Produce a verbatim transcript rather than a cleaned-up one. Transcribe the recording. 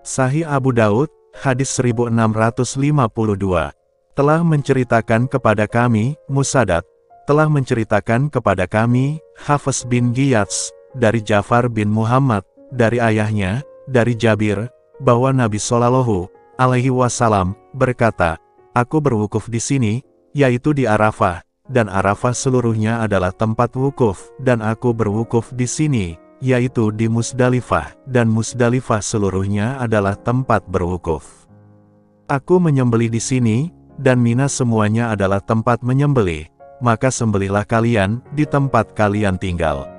Sahih Abu Daud, hadis seribu enam ratus lima puluh dua. Telah menceritakan kepada kami, Musaddad, telah menceritakan kepada kami, Hafs bin Ghiyath, dari Ja'far bin Muhammad, dari ayahnya, dari Jabir, bahwa Nabi Shallallahu alaihi wasallam berkata, aku berwukuf di sini, yaitu di Arafah, dan Arafah seluruhnya adalah tempat wukuf, dan aku berwukuf di sini, yaitu di Musdalifah, dan Musdalifah seluruhnya adalah tempat berwukuf. Aku menyembelih di sini, dan Mina semuanya adalah tempat menyembelih, maka sembelihlah kalian di tempat kalian tinggal.